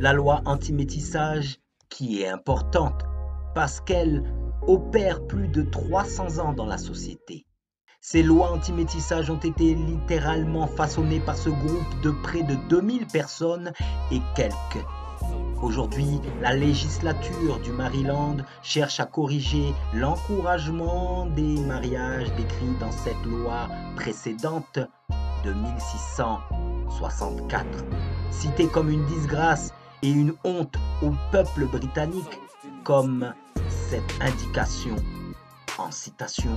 la loi anti-métissage qui est importante parce qu'elle opère plus de 300 ans dans la société. Ces lois anti-métissage ont été littéralement façonnées par ce groupe de près de 2000 personnes et quelques. Aujourd'hui, la législature du Maryland cherche à corriger l'encouragement des mariages décrits dans cette loi précédente de 1664, citée comme une disgrâce et une honte au peuple britannique, comme cette indication, en citation,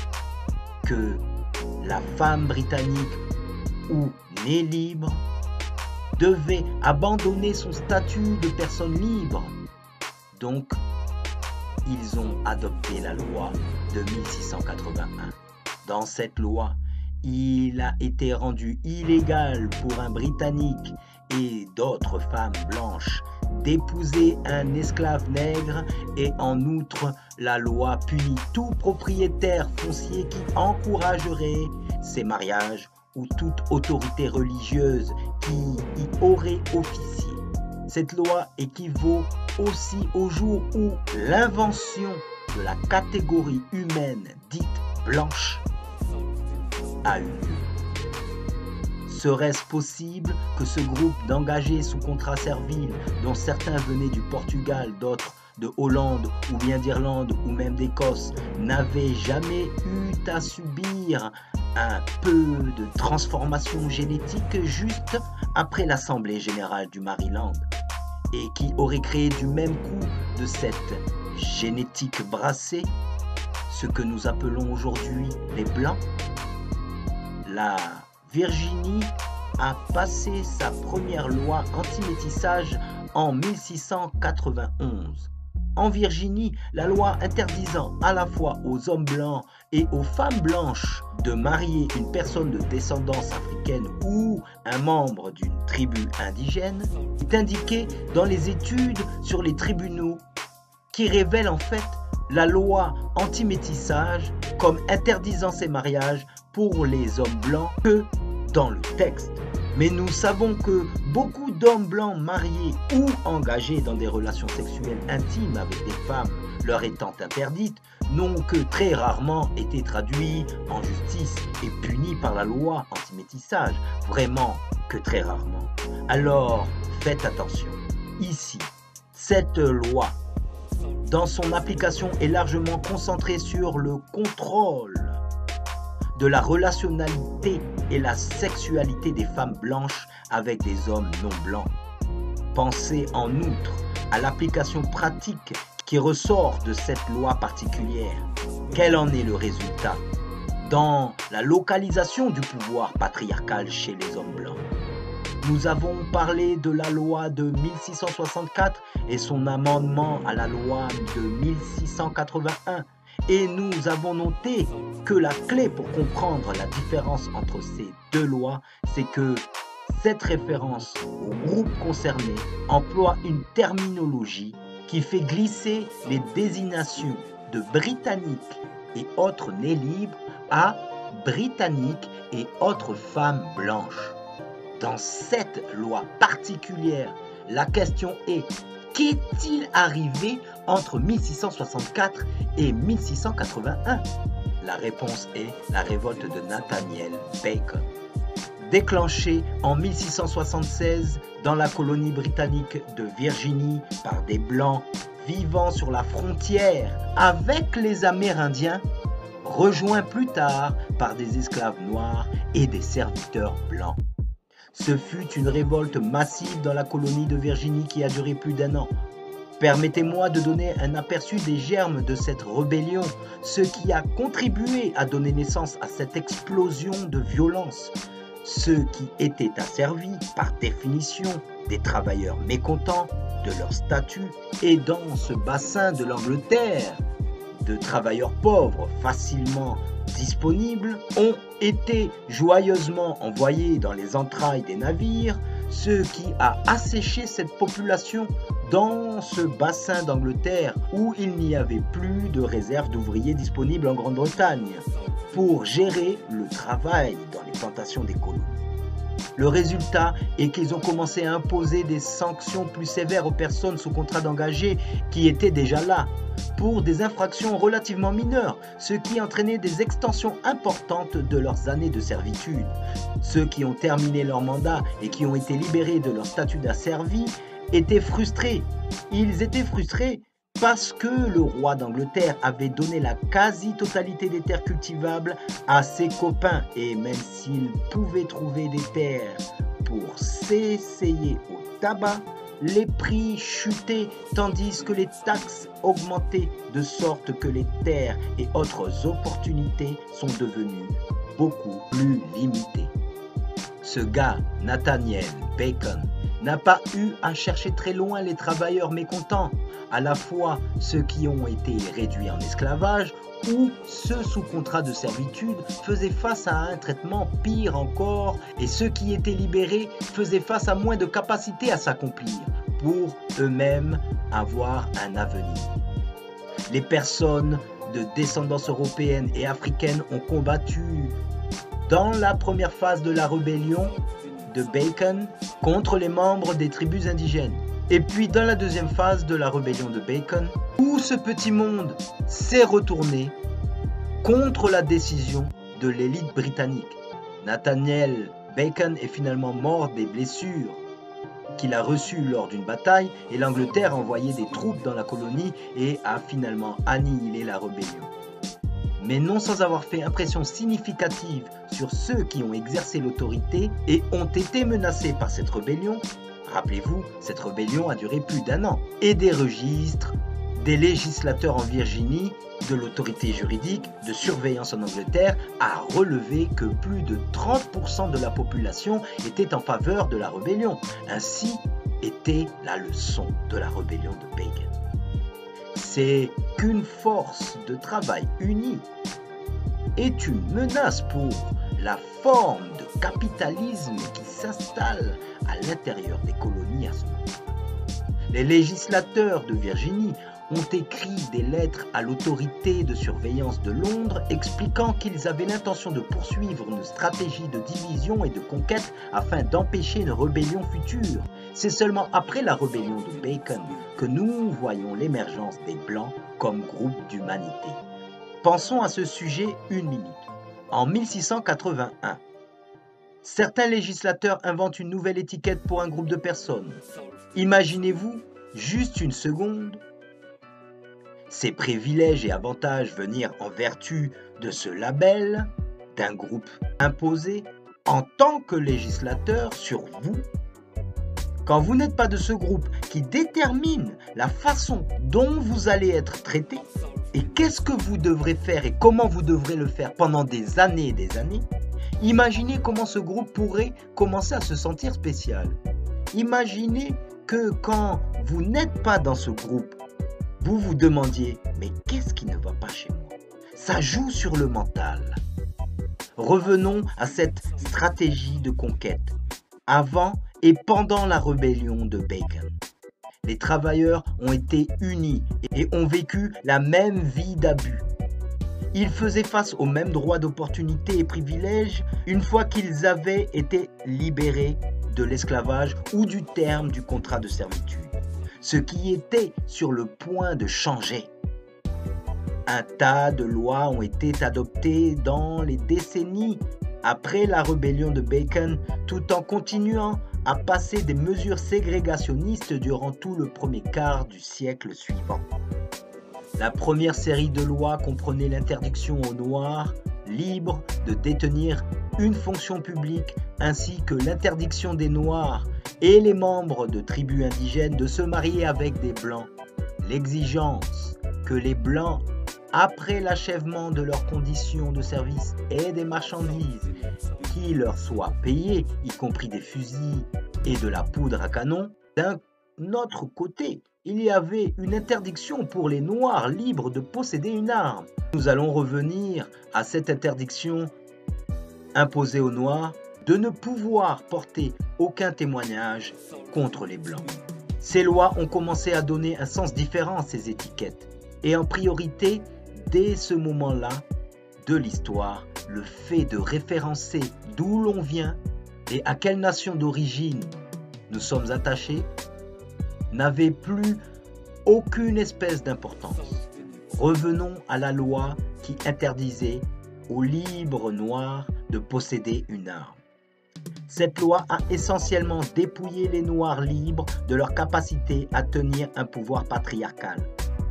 que la femme britannique ou née libre devait abandonner son statut de personne libre. Donc, ils ont adopté la loi de 1681. Dans cette loi, il a été rendu illégal pour un Britannique et d'autres femmes blanches d'épouser un esclave nègre et en outre, la loi punit tout propriétaire foncier qui encouragerait ces mariages ou toute autorité religieuse qui y aurait officié. Cette loi équivaut aussi au jour où l'invention de la catégorie humaine dite blanche a eu lieu. Serait-ce possible que ce groupe d'engagés sous contrat servile, dont certains venaient du Portugal, d'autres de Hollande ou bien d'Irlande ou même d'Écosse, n'avaient jamais eu à subir un peu de transformation génétique juste après l'Assemblée générale du Maryland et qui aurait créé du même coup de cette génétique brassée ce que nous appelons aujourd'hui les Blancs? La Virginie a passé sa première loi anti-métissage en 1691. En Virginie, la loi interdisant à la fois aux hommes blancs et aux femmes blanches de marier une personne de descendance africaine ou un membre d'une tribu indigène est indiquée dans les études sur les tribunaux qui révèlent en fait la loi anti-métissage comme interdisant ces mariages pour les hommes blancs que dans le texte. Mais nous savons que beaucoup d'hommes blancs mariés ou engagés dans des relations sexuelles intimes avec des femmes leur étant interdites n'ont que très rarement été traduits en justice et punis par la loi anti-métissage. Vraiment que très rarement. Alors, faites attention. Ici, cette loi, dans son application, est largement concentrée sur le contrôle de la relationnalité et la sexualité des femmes blanches avec des hommes non blancs. Pensez en outre à l'application pratique qui ressort de cette loi particulière. Quel en est le résultat dans la localisation du pouvoir patriarcal chez les hommes blancs? Nous avons parlé de la loi de 1664 et son amendement à la loi de 1681. Et nous avons noté que la clé pour comprendre la différence entre ces deux lois, c'est que cette référence au groupe concerné emploie une terminologie qui fait glisser les désignations de Britanniques et autres nés libres à Britanniques et autres femmes blanches. Dans cette loi particulière, la question est: qu'est-il arrivé entre 1664 et 1681? La réponse est la révolte de Nathaniel Bacon. Déclenchée en 1676 dans la colonie britannique de Virginie par des Blancs vivant sur la frontière avec les Amérindiens, rejoint plus tard par des esclaves noirs et des serviteurs blancs. Ce fut une révolte massive dans la colonie de Virginie qui a duré plus d'1 an. Permettez-moi de donner un aperçu des germes de cette rébellion, ce qui a contribué à donner naissance à cette explosion de violence. Ceux qui étaient asservis, par définition, des travailleurs mécontents de leur statut et dans ce bassin de l'Angleterre, de travailleurs pauvres facilement disponibles, ont été joyeusement envoyés dans les entrailles des navires, ce qui a asséché cette population dans ce bassin d'Angleterre où il n'y avait plus de réserve d'ouvriers disponibles en Grande-Bretagne pour gérer le travail dans les plantations des colons. Le résultat est qu'ils ont commencé à imposer des sanctions plus sévères aux personnes sous contrat d'engagés qui étaient déjà là, pour des infractions relativement mineures, ce qui entraînait des extensions importantes de leurs années de servitude. Ceux qui ont terminé leur mandat et qui ont été libérés de leur statut d'asservi étaient frustrés. Ils étaient frustrés parce que le roi d'Angleterre avait donné la quasi-totalité des terres cultivables à ses copains, et même s'ils pouvaient trouver des terres pour s'essayer au tabac, les prix chutaient tandis que les taxes augmentaient, de sorte que les terres et autres opportunités sont devenues beaucoup plus limitées. Ce gars, Nathaniel Bacon, n'a pas eu à chercher très loin les travailleurs mécontents, à la fois ceux qui ont été réduits en esclavage ou ceux sous contrat de servitude faisaient face à un traitement pire encore, et ceux qui étaient libérés faisaient face à moins de capacité à s'accomplir pour eux-mêmes avoir un avenir. Les personnes de descendance européenne et africaine ont combattu dans la première phase de la rébellion de Bacon contre les membres des tribus indigènes. Et puis dans la deuxième phase de la rébellion de Bacon, où ce petit monde s'est retourné contre la décision de l'élite britannique. Nathaniel Bacon est finalement mort des blessures qu'il a reçues lors d'une bataille, et l'Angleterre a envoyé des troupes dans la colonie et a finalement annihilé la rébellion. Mais non sans avoir fait impression significative sur ceux qui ont exercé l'autorité et ont été menacés par cette rébellion. Rappelez-vous, cette rébellion a duré plus d'1 an. Et des registres, des législateurs en Virginie, de l'autorité juridique, de surveillance en Angleterre, a relevé que plus de 30% de la population était en faveur de la rébellion. Ainsi était la leçon de la rébellion de Bacon. C'est qu'une force de travail unie est une menace pour la forme de capitalisme qui s'installe à l'intérieur des colonies à ce moment. Les législateurs de Virginie ont écrit des lettres à l'autorité de surveillance de Londres expliquant qu'ils avaient l'intention de poursuivre une stratégie de division et de conquête afin d'empêcher une rébellion future. C'est seulement après la rébellion de Bacon que nous voyons l'émergence des Blancs comme groupe d'humanité. Pensons à ce sujet une minute. En 1681, certains législateurs inventent une nouvelle étiquette pour un groupe de personnes. Imaginez-vous, juste une seconde, ces privilèges et avantages venir en vertu de ce label d'un groupe imposé en tant que législateur sur vous. Quand vous n'êtes pas de ce groupe qui détermine la façon dont vous allez être traité et qu'est-ce que vous devrez faire et comment vous devrez le faire pendant des années et des années, imaginez comment ce groupe pourrait commencer à se sentir spécial. Imaginez que quand vous n'êtes pas dans ce groupe, vous vous demandiez « mais qu'est-ce qui ne va pas chez moi ?» Ça joue sur le mental. Revenons à cette stratégie de conquête. Avant et pendant la rébellion de Bacon, les travailleurs ont été unis et ont vécu la même vie d'abus. Ils faisaient face aux mêmes droits d'opportunité et privilèges une fois qu'ils avaient été libérés de l'esclavage ou du terme du contrat de servitude, ce qui était sur le point de changer. Un tas de lois ont été adoptées dans les décennies après la rébellion de Bacon, tout en continuant à passer des mesures ségrégationnistes durant tout le premier quart du siècle suivant. La première série de lois comprenait l'interdiction aux Noirs libres de détenir une fonction publique, ainsi que l'interdiction des Noirs et les membres de tribus indigènes de se marier avec des Blancs. L'exigence que les Blancs, après l'achèvement de leurs conditions de service et des marchandises qui leur soient payées, y compris des fusils et de la poudre à canon. D'un autre côté, il y avait une interdiction pour les Noirs libres de posséder une arme. Nous allons revenir à cette interdiction imposée aux Noirs de ne pouvoir porter aucun témoignage contre les Blancs. Ces lois ont commencé à donner un sens différent à ces étiquettes. Et en priorité, dès ce moment-là de l'histoire, le fait de référencer d'où l'on vient et à quelle nation d'origine nous sommes attachés n'avait plus aucune espèce d'importance. Revenons à la loi qui interdisait aux libres noirs de posséder une arme. Cette loi a essentiellement dépouillé les Noirs libres de leur capacité à tenir un pouvoir patriarcal.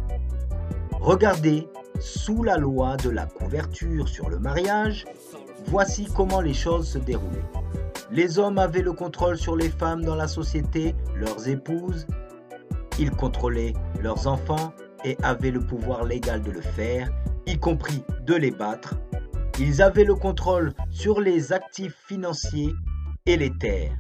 Regardez, sous la loi de la couverture sur le mariage, voici comment les choses se déroulaient. Les hommes avaient le contrôle sur les femmes dans la société, leurs épouses. Ils contrôlaient leurs enfants et avaient le pouvoir légal de le faire, y compris de les battre. Ils avaient le contrôle sur les actifs financiers et les terres.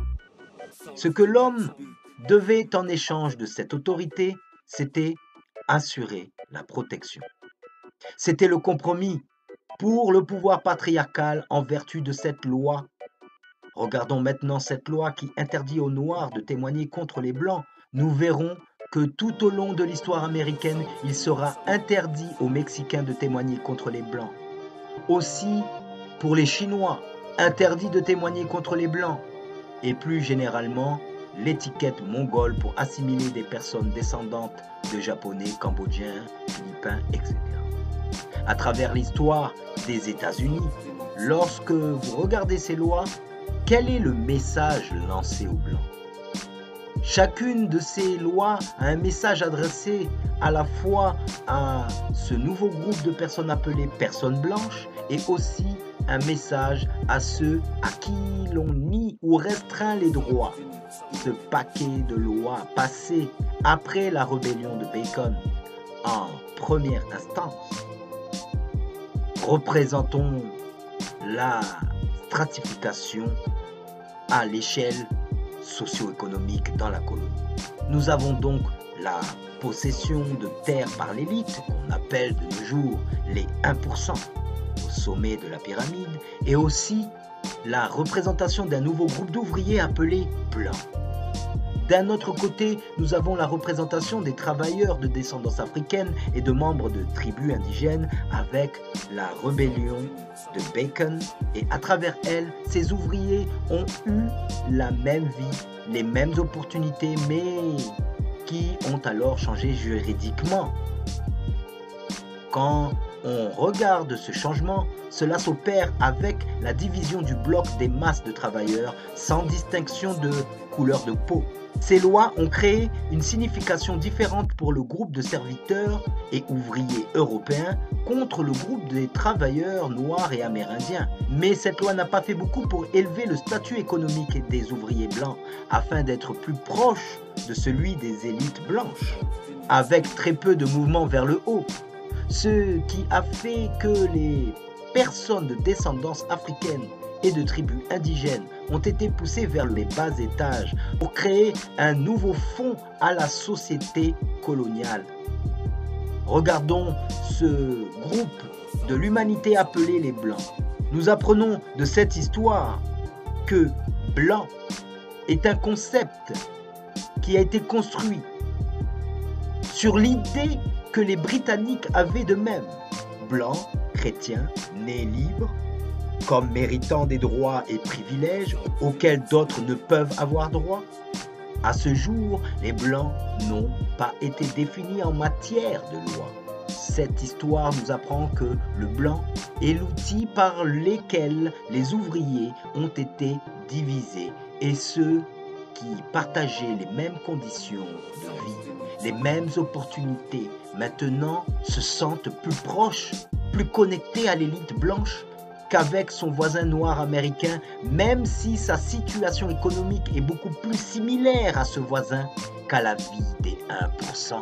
Ce que l'homme devait en échange de cette autorité, c'était assurer la protection. C'était le compromis pour le pouvoir patriarcal en vertu de cette loi. Regardons maintenant cette loi qui interdit aux Noirs de témoigner contre les Blancs. Nous verrons que tout au long de l'histoire américaine, il sera interdit aux Mexicains de témoigner contre les Blancs. Aussi, pour les Chinois, interdit de témoigner contre les Blancs. Et plus généralement, l'étiquette mongole pour assimiler des personnes descendantes de Japonais, Cambodgiens, Philippins, etc. À travers l'histoire des États-Unis, lorsque vous regardez ces lois, quel est le message lancé aux Blancs? Chacune de ces lois a un message adressé à la fois à ce nouveau groupe de personnes appelées personnes blanches et aussi un message à ceux à qui l'on nie ou restreint les droits. Ce paquet de lois passées après la rébellion de Bacon en première instance représentons la stratification à l'échelle socio-économique dans la colonie. Nous avons donc la possession de terres par l'élite, qu'on appelle de nos jours les 1%, au sommet de la pyramide, et aussi la représentation d'un nouveau groupe d'ouvriers appelés blancs. D'un autre côté, nous avons la représentation des travailleurs de descendance africaine et de membres de tribus indigènes avec la rébellion de Bacon, et à travers elle, ces ouvriers ont eu la même vie, les mêmes opportunités, mais qui ont alors changé juridiquement. Quand on regarde ce changement, cela s'opère avec la division du bloc des masses de travailleurs sans distinction de couleur de peau. Ces lois ont créé une signification différente pour le groupe de serviteurs et ouvriers européens contre le groupe des travailleurs noirs et amérindiens. Mais cette loi n'a pas fait beaucoup pour élever le statut économique des ouvriers blancs afin d'être plus proche de celui des élites blanches, avec très peu de mouvement vers le haut. Ce qui a fait que les personnes de descendance africaine et de tribus indigènes ont été poussées vers les bas étages pour créer un nouveau fond à la société coloniale. Regardons ce groupe de l'humanité appelé les Blancs. Nous apprenons de cette histoire que blanc est un concept qui a été construit sur l'idée que les Britanniques avaient d'eux-mêmes. Blancs, chrétiens, nés libres, comme méritant des droits et privilèges auxquels d'autres ne peuvent avoir droit. À ce jour, les Blancs n'ont pas été définis en matière de loi. Cette histoire nous apprend que le blanc est l'outil par lequel les ouvriers ont été divisés et ceux qui partageaient les mêmes conditions de vie, les mêmes opportunités, maintenant se sentent plus proches, plus connectés à l'élite blanche qu'avec son voisin noir américain, même si sa situation économique est beaucoup plus similaire à ce voisin qu'à la vie des 1%.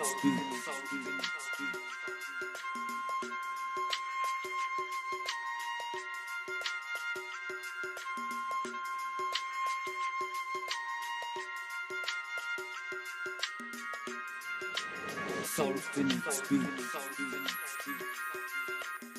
Soul Phoenix Beat.